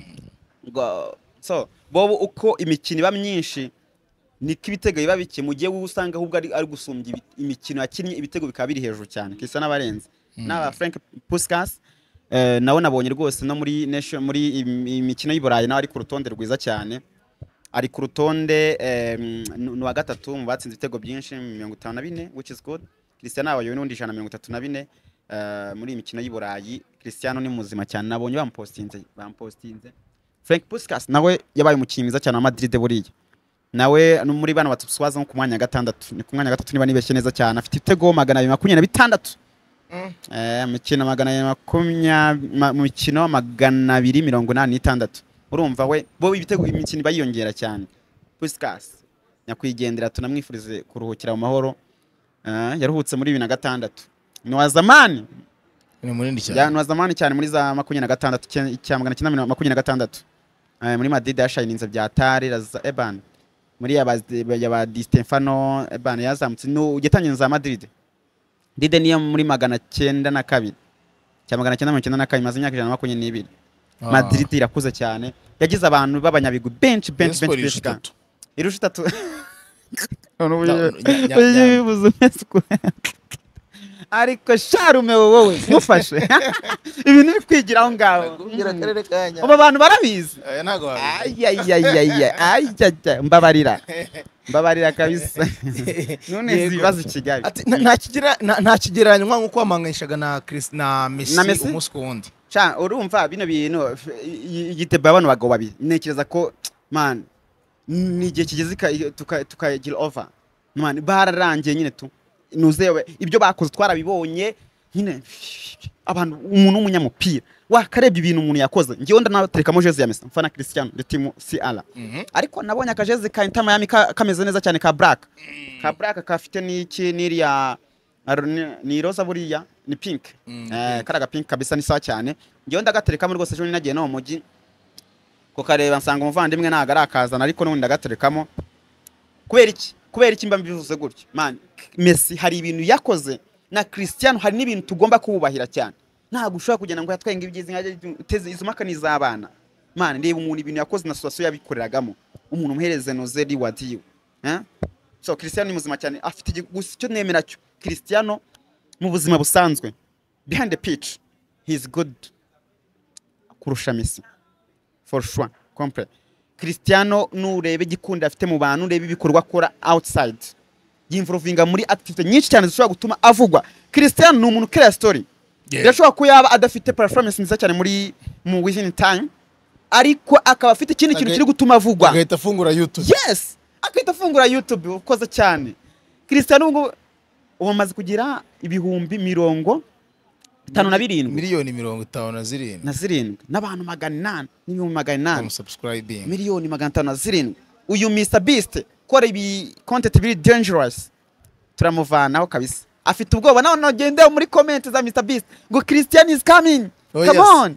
ngo so bobo uko imikino iba myinshi niko ibitego biba bike mu gihe usanga ahubwo ari ari gusumbya imikino yakinnye ibitego bikaba biri hejuru cyane kisa n'abarenze n'aba Frank Puskas uh, nawe nabonye rwose no muri nation muri imikino y'Iburayi nawe ari ku rutonde rwiza cyane ari ku rutonde um, wa gatatu mu batsinze ibitego byinshi mirongo itanu na bine which is good Cristiano abayoboye n'undi ijana na mirongo itatu na bine Uh, muri imikino y'Iburayi Cristiano ni muzima cyane nabonye bampostinze bampostinze Frank Puskas nawe yabaye umukinnyi mwiza cyane wa Madrid buriya nawe no muri bana batswaza nko ku mwanya gatandatu ni ku mwanya gatatu niba nibeshye neza cyane afite ibitego magana abiri makumyabiri na bitandatu eh imikino magana abiri makumyabiri mu mikino magana abiri mirongo inani n'itandatu urumva we bo ibitego imikino bayiyongera cyane Puskas nyakwigendera tunamwifurize kuruhukira mu mahoro uh, yaruhutse muri bibiri na gatandatu ni wa zamani ni munini cyane ya ni wa zamani cyane muri za makumyabiri na gatandatu cyangwa cyenda makumyabiri na gatandatu muri Madrid yashininze bya Tari Eban muri yaba Di Stefano Eban yazamutse no ugetangiza za Madrid Dide niyo muri magana cyenda na kabiri cyangwa magana cyenda mirongo icyenda na kabiri maze imyaka ijana na makumyabiri n'ibiri Madrid irakuze cyane yagize abantu b'abanyabigu bench bench bench bench irusha itatu ariko sharume wowe mufashe ibintu bikwigiraho ngaho aba bantu barabizi ntago ayayayaya ayajya mbabarira mbabarira kabisa none zibaza ikigali nta kigira nta kigeranywa nko kwamangishaga na Chris na Messi umunsi kundi cha urumva bino bintu igiteba abantu bagabo babiri nekereza ko man ni igihe kigeze tukagira over man bararangiye nyine tu nuzewe ibyo bakoze twarabibonye nyine abantu umuntu w'umunyamupira wakarebye ibintu umuntu yakoze ngiye wenda naterekamo jezi ya Messi mfana Cristiano de team C R ariko nabonye akajezi ka Inter Miami kameze neza cyane ka black ka black kafite n'iki n'iriya ni roza buriya ni pink eh karaga pink kabisa ni sawa cyane ngiye wenda gaterekamo rwose ejo nagiye no mugi ko kareba nsanga umuvandimwe naga arakazana ariko n'undi ndagaterekamo kubera iki kubera iki mba mbivuze gutyo man Messi hari ibintu yakoze na Cristiano hari n'ibintu tugomba kubahira cyane ntago ushaka kugenda ngo yatwenga ibyizi nkaje izo makaniza abana man ndeba umuntu ibintu yakoze na situation yabikoreragamo umuntu umuhereze nozeri wadiyo eh so Cristiano ni muzima cyane afite gusa cyo nemera cyo Cristiano mu buzima busanzwe behind the pitch he is good kurusha Messi for sure compre Cristiano nurebe gikunda afite mu bantu urebe ibikorwa akora outside yimvuvinga muri activity nyinshi cyane zishobora gutuma avugwa Cristiano ni umuntu kera story birashobora ko yaba adafite performance nziza cyane muri mu within time ariko akaba afite ikindi kintu kiri gutuma avugwa agahita afungura YouTube yes akahita afungura YouTube ukoze cyane Cristiano ngo umaze kugira ibihumbi mirongo itanu na birindwi miliyoni mirongo itanu na zirindwi na zirindwi n'abantu magana inani n'ibihumbi magana inani subscribing miliyoni magana atanu na zirindwi uyu mister Beast kora ibi content biri dangerous turamuvanaho kabisa afite ubwoba naho nogende muri comment za mister Beast ngo Cristiano is coming oh, come yes. on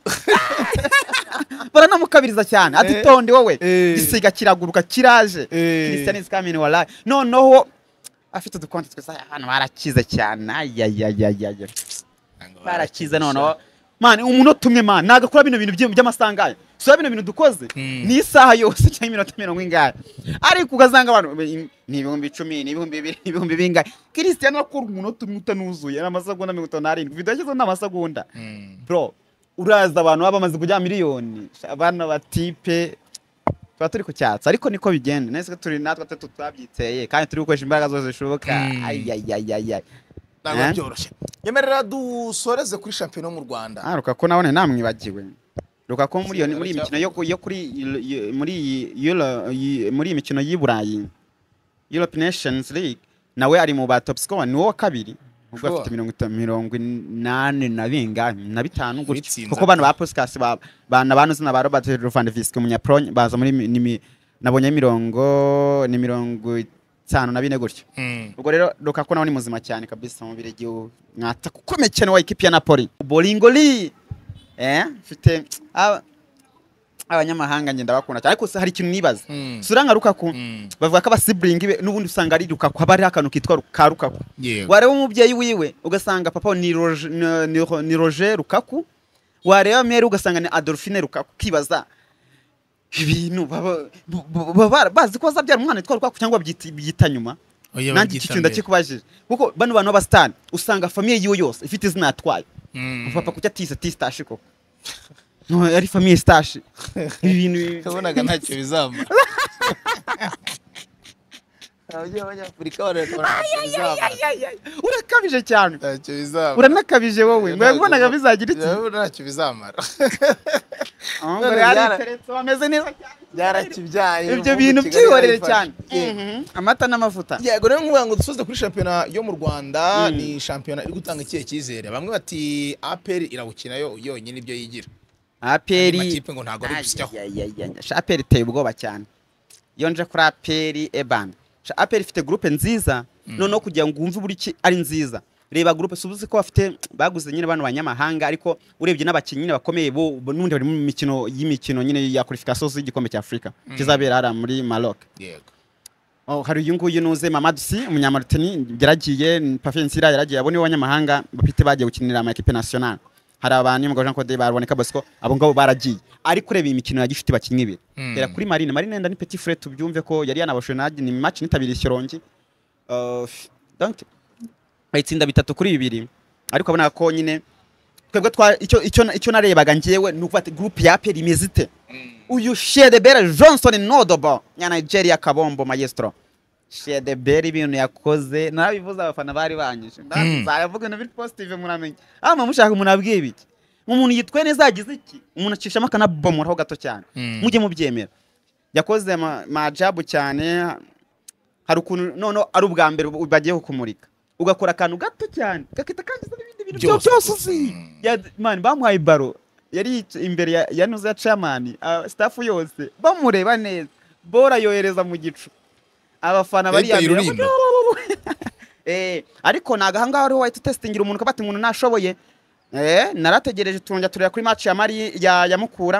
baranamukabiriza cyane atitonde wowe gisiga kiraguruka kiraje Cristiano is coming wallahi no no afite du content twese hano barakize cyane ayayayaya barakize none man umuntu tumwe man nagakora bino bintu by'amasangaye so bino bintu dukoze ni isaha yose cyangwa iminota mirongo ingahe ariko ugazanga abantu ni ibihumbi icumi ni ibihumbi bibiri ni ibihumbi bingahe Cristiano akora umuntu tumwe utanuzuye amasegonda mirongo itanu n'arindwi video yashyize n'amasegonda bro uraza abantu bamaze kujya miliyoni abana batipe twa turi ku cyatsa ariko niko bigenda nese turi natwe atatu twabyiteye kandi turi gukoresha imbaraga zose zishoboka ayayayaya ntabwo byoroshye yemerera dusoreze kuri champion mu Rwanda ah ruka ko nabone namwibagiwe ruka ko muri muri imikino yo yo kuri muri Euro muri imikino y'Iburayi Europe Nations League nawe ari mu ba top scorer ni wo kabiri ubwo afite mirongo inani na binga na bitanu gutyo kuko bana ba Puskas bana banuze na ba Robert Lewandowski umunyapro baza muri nabonye mirongo ni mirongo itanu na bine gutyo ubwo rero ruka ko nawe ni muzima cyane kabisa mu biregi mwata kukomeye cyane wa equipe ya Napoli Bolingoli eh mfite abanyamahanga ngenda bakunda cyane ariko hari ikintu nibaza suranga Lukaku bavuga ko abasibling be nubundi usanga ari Lukaku abari akantu kitwa Lukaku wareba umubyeyi wiwe ugasanga papa ni Roger ni Roger Lukaku wareba mere ugasanga ni Adolphine Lukaku kibaza ibintu baba bazi ko zabyara umwana yitwa Lukaku cyangwa byita nyuma nanjye ikicunda kikubajije kuko bano bantu b'abastar usanga famille yiwe yose ifite izina atwaye papa kucya tise tistashi koko no ari famille stash ibintu kabonaga ntacyo bizama abye abanyafurika barakora urakabije cyane ntacyo bizama uranakabije wowe ngo yabonaga bizagira iki ntacyo bizamara ngo yari teretse wameze neza cyane byarakibyaye ibyo bintu byihorere cyane amata n'amavuta yego rero nkubanga ngo dusoze kuri championnat yo mu Rwanda ni championnat iri gutanga ikihe cyizere bamwe bati A P R irawukina yo yonyine ibyo yigira A P R ikipe ngo ntago ari gusyaho A P R iteye ubwoba cyane iyo nje kuri A P R eban A P R ifite groupe nziza noneho kugira ngo umve buri ari nziza reba groupe subuze ko bafite baguze nyine abantu banyamahanga ariko urebye n'abakinnyi bakomeye bo nundi bari mu mikino y'imikino nyine ya qualification z'igikombe cya Afrika kizabera ara muri Maroc yego oh hari uyu nguyu nuze Mamadou Sy umunyamaritani yaragiye Pafensira yaragiye abone w'abanyamahanga bafite bagiye gukinira ama equipe nationale hari abantu mu Jean Claude baraboneka Bosco abo ngabo baragiye ariko reba imikino ya gifite bakinnyi ibiri era kuri Marine Marine nda ni Petit Frère tubyumve ko yari yanabashonage ni match nitabiri Shyorongi uh, donc bayitsinda bitatu kuri bibiri ariko abona ko nyine twebwe twa icyo icyo icyo narebaga ngiyewe nuko ati group ya A P R imezite uyu Shedebere Johnson Nodobo ya Nigeria Kabombo Maestro Shedebere ibintu yakoze narabivuza abafana bari banyije ndazavuga no bit positive muramenye ama mushaka umuntu abwiye biki umuntu yitwe neza yagize iki umuntu acishamo akanabomora ho gato cyane mujye mubyemera yakoze majabu cyane hari ukuntu none ari ubwa mbere bagiye kumurika ugakora akantu gato cyane gakita kangiza n'ibindi ibintu byo byose uzi ya man bamuhaye baro yari imbere ya yanuza chairman uh, staff yose bamureba neza bora yohereza mu gicu abafana bari yambere eh ariko nagahanga ari white testing umuntu kabati umuntu nashoboye eh narategereje tunja turira kuri match ya Mari ya ya Mukura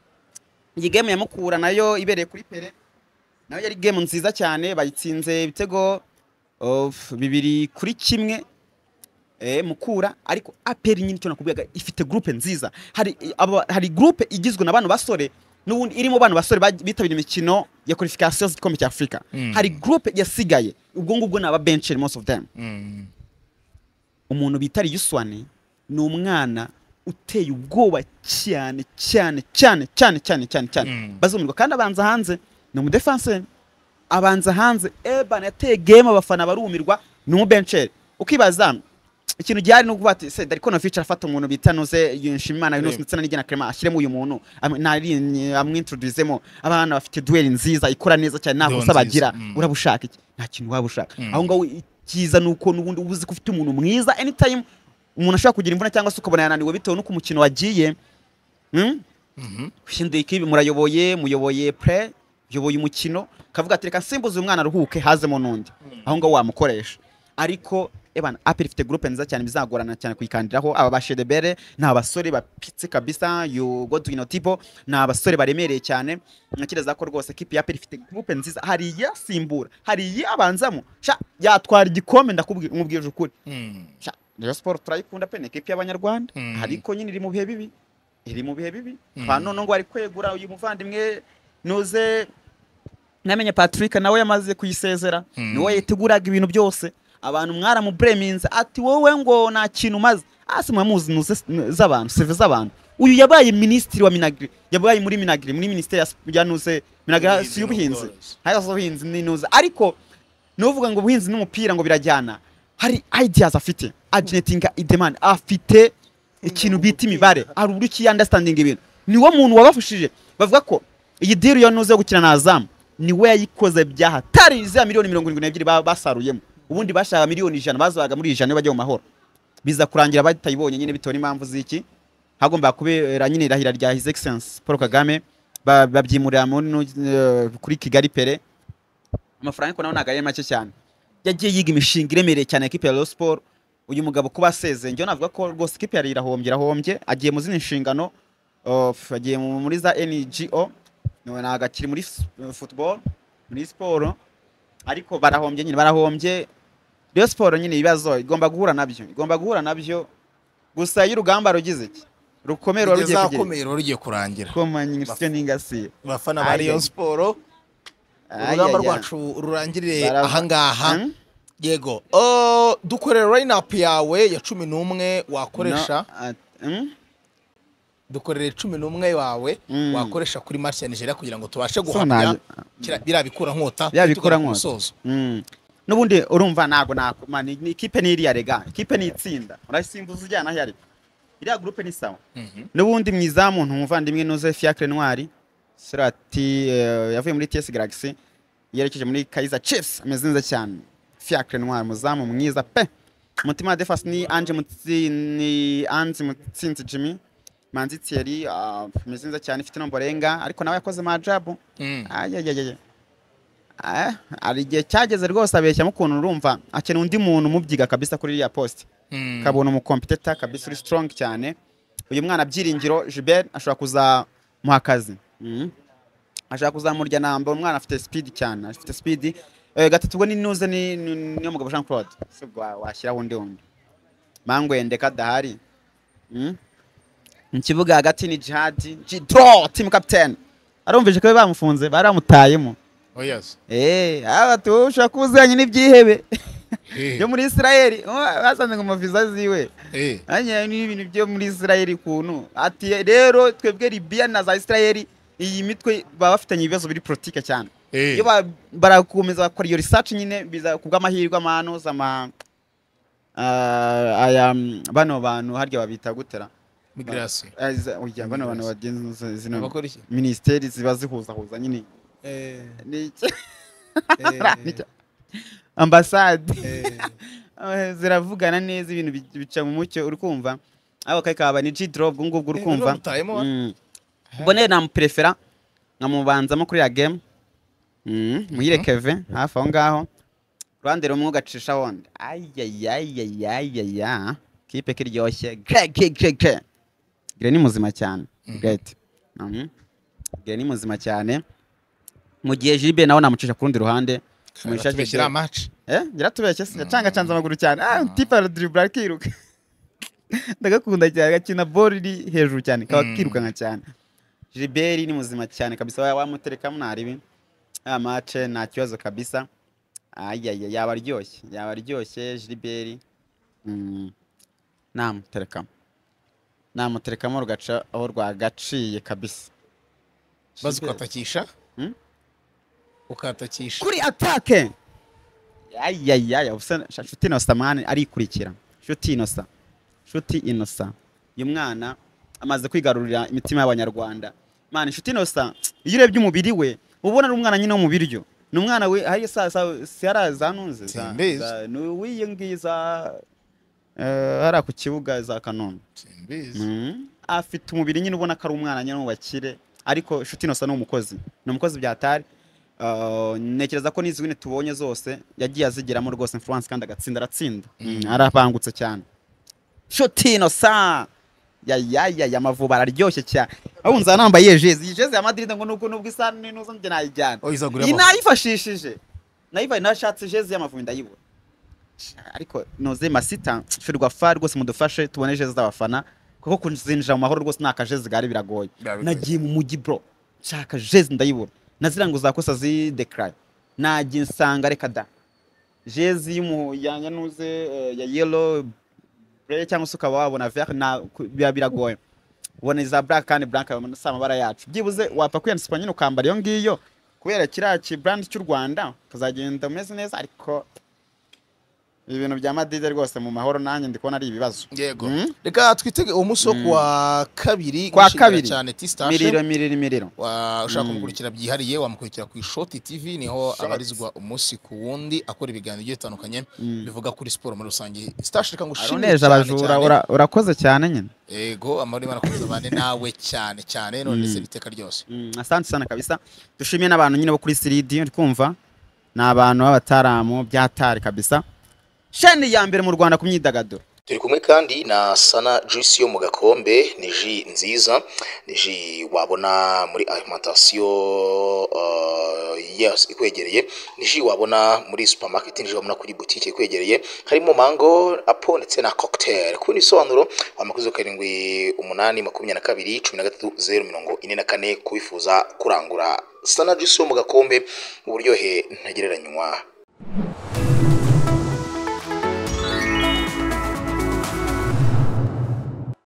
iyi game ya Mukura nayo ibereye kuri Pere nayo yari game nziza cyane bayitsinze ibitego of bibiri kuri kimwe eh Mukura ariko aperi nyine cyo nakubwiga ifite groupe nziza hari aba, hari groupe igizwe n'abantu basore n'ubundi irimo abantu basore bitabira imikino ya qualification z'ikombe cya Afrika mm. hari groupe yasigaye ubwo ngubwo naba bench most of them mm. umuntu bitari Yuswane ni umwana uteye ubwoba cyane cyane cyane cyane cyane cyane cyane mm. bazumirwa kandi abanza hanze ni mu defense abanza hanze eba nateye game abafana barumirwa ni mu bench ukibaza ikintu gihari no kubati se ariko no feature afata umuntu bitanuze Yunshimana Yunus ndetse n'igena Clement ashyiremo uyu muntu nari amwintroducemo abana bafite duel nziza ikora neza cyane nako sabagira mm. urabushaka iki nta kintu wabushaka mm. aho ngaho kiza nuko nubundi ubuzi kufite umuntu mwiza anytime umuntu ashaka kugira imvuna cyangwa se ukabona yananiwe bitewe nuko umukino wagiye mhm mhm shinde ikibi murayoboye muyoboye pre yoboye umukino kavuga ati reka simbuze umwana ruhuke hazemo nundi mm. aho ngaho wamukoresha ariko ebana aperi ifite groupe nziza cyane bizagorana cyane kuyikandiraho aba bashedebere na abasore bapitse kabisa you go to inotipo na abasore baremereye cyane nakireza ko rwose equipe ya aperi ifite groupe nziza hari yasimbura hari yabanzamo sha yatwara igikombe ndakubwira umubwije ukuri mm. sha Rayon Sport turayikunda pe equipe y'abanyarwanda mm. ariko nyine iri mu bihe bibi iri mu bihe bibi mm. hano ngo ari kwegura uyu muvandimwe noze namenye Patrick nawe yamaze kuyisezera mm. niwe yiteguraga ibintu byose abantu mwara mu Breminz ati wowe ngo nta kintu maze asi mwamuzi nuze z'abantu seve z'abantu uyu yabaye ministri wa Minagri yabaye muri Minagri muri ministeri ya nuze Minagri si y'ubuhinzi hayo z'ubuhinzi ni nuze ariko novuga ngo ubuhinzi n'umupira ngo birajyana hari ideas afite agenetinga idemand afite ikintu bita imibare ari uruki understanding ibintu niwo muntu wabafushije bavuga ko iyi deal yo nuze gukina na Azam niwe yayikoze byaha tari za miliyoni mirongo irindwi n'ebyiri basaruyemo ubundi bashaka miliyoni ijana bazaga muri ijana bajya mu mahoro biza kurangira batayibonye nyine bitone impamvu ziki hagomba kubera nyine irahira rya His Excellence Paul Kagame babyimurira kuri Kigali Pere amafaranga ko naho nagaye make cyane yagiye yiga imishinga iremereye cyane equipe ya Rayon Sport uyu mugabo kuba aseze njye navuga ko rwose equipe yari irahombye irahombye agiye mu zindi nshingano agiye muri za N G O none agakiri muri football muri sport ariko barahombye nyine barahombye Rayon Sport nyine ibibazo igomba guhura nabyo igomba guhura nabyo gusa y'urugamba rugize iki rukomero rugiye kugira rukomero rugiye kurangira komanye syo ningasi bafana ba Rayon Sport urugamba rwacu rurangirire aha ngaha yego oh dukorera line up yawe ya cumi n'umwe wakoresha dukorera cumi n'umwe wawe wakoresha kuri match ya Nigeria kugira ngo tubashe guhamya birabikura nkota birabikura nkota nubundi urumva nago nako man ni ikipe ni iri ya rega ikipe ni itsinda urasimbuza ujyana aho yari iriya groupe ni sawa nubundi mwiza muntu umuvandimwe noze Fiacre Noir Serati yavuye muri T S Galaxy yerekeje muri Kaizer Chiefs ameze neza cyane Fiacre Noir muzamu mwiza pe mutima defense ni Ange Mutsi ni Ange Mutsinzi Jimmy Manzi Thierry ameze neza cyane ifite nomborenga ariko nawe yakoze majabu ayayayaya eh ari gihe cyageze rwose abeshya mukuntu urumva akene undi muntu mubyiga kabisa kuri ya post kabona mu competitor kabisa uri strong cyane uyu mwana byiringiro Gilbert ashobora kuza muhakazi ashaka kuzamurya namba umwana afite speed cyane afite speed gatatu bwo ni nuze ni niyo mugabo Jean Claude sibwo washyira wundi wundi mangwende kadahari nkivuga hagati ni Jihad draw team captain arumvije ko bamufunze baramutayemo oh yes eh abatu ushaka kuzanye n'ibyihebe yo muri Israel basanze ngo maviza ziwe eh anya ni ibintu byo muri Israel kuntu ati rero twebwe Libya na za Israel iyi mitwe baba bafitanye ibibazo biri politique cyane iyo barakomeza bakora iyo research nyine biza kubw'amahirwe amano zama aya bano bantu harya babita gutera migration oya bano bantu bagenze zino ministeri ziba zihuza huza nyine eh ni ambassade eh, ziravugana neza ibintu bi- bica mu mucyo uri kumva abo kai kaba ni G-Drop ubwo ngubwo uri kumva mutayemo Mm. mbone namuprefera nkamubanzamo kuri ya game Mm, muhire Kevin hafi aho ngaho Rwanda rumwe ugacisha wonde ayayayayaya kipe kiryoshye gre gre gre gre gre ni muzima cyane great Mhm. gre ni muzima cyane mu gihe Jibe nawe namucisha ku rundi ruhande tubishyira match eh yaratubeshye se yacanga canza amaguru cyane ah tipa la dribble akiruka ndagakunda cyane gakina ball iri hejuru cyane kaba kirukanka cyane Gilbert ni muzima cyane kabisa wamutereka munaribi aya match nta kibazo kabisa ayaya yaba aryoshye yaba aryoshye Gilbert mm namutereka namuterekamo rugaca aho rwagaciye kabisa bazi kwatakisha Hmm? ukatakisha kuri attaque ayaya ubusa Nshuti Innocent man arikurikira Nshuti Innocent Nshuti Innocent uyu mwana amaze kwigarurira imitima y'abanyarwanda man Nshuti Innocent iyo urebye umubiri we ubona ari umwana nyine wo mu biryo ni umwana we hari sasa siaraza nunze Simbizi. ni wiyingiza eh ara ku kibuga za Kanombe simbizi Mm. afite umubiri nyine ubona ko ari umwana nyine w'ubakire ariko Nshuti Innocent ni umukozi ni umukozi byatari Uh, nekereza ko nizi wine tubonye zose yagiye azigeramo rwose influence kandi agatsinda aratsinda mm. arapangutse cyane Nshuti Innocent ya ya ya ya Mavuba araryoshye cyane abunza nambaye jezi jezi ya Madrid ngo nuko nubwo isa ninuzo nje nayijyana oyizagura inayifashishije nayiva nashatse jezi ya Mavuba ndayibura ariko noze masita shirwa fa rwose mudufashe tubone jezi z'abafana kuko kunzinjira mu mahoro rwose nakajezi gari biragoye nagiye mu mujyi bro nshaka jezi ndayibura nazirango zakosa zi decry nagiye nsanga reka da jezi y'umu yanyanuze uh, ya yellow gray cyangwa se ukaba wabona vert na biba biragoye ubona za black kandi black sa amabara yacu byibuze wapfa kwiyansipa nyine ukambara iyo ngiyo kubera kiriya ki brand cy'u Rwanda kazagenda umeze neza ariko ibintu bya Madrid rwose mu mahoro nanjye ndikubona ari ibibazo yego Mm. reka twitege uwo muso kwa kabiri kwa gushimira kabiri cyane T-Star miriro miriro miriro wa ushaka kumukurikira byihariye wamukurikira ku Short T V niho abarizwa umunsi ku wundi akora ibiganiro bigiye bitandukanye bivuga kuri siporo muri rusange Star reka ngushimire aroneje abajura ura- urakoze cyane nyine yego amari barakoze bane nawe cyane cyane none se biteka ryose Mm, asante sana kabisa dushimiye n'abantu nyine bo kuri Siridi uri kumva ni abantu b'abataramu byatari kabisa sheni ya mbere mu Rwanda ku myidagaduro turi kumwe kandi na Sana Juice yo mu gakombe ni ji nziza ni ji wabona muri alimentation uh, yes ikwegereye ni ji wabona muri supermarket ni ji wabona kuri boutique ikwegereye harimo mango apple ndetse na cocktail ku bisobanuro amakuzo karindwi umunani makumyabiri na kabiri cumi na gatatu zeru mirongo ine na kane kubifuza kurangura Sana Juice yo mu gakombe mu buryohe ntagereranywa.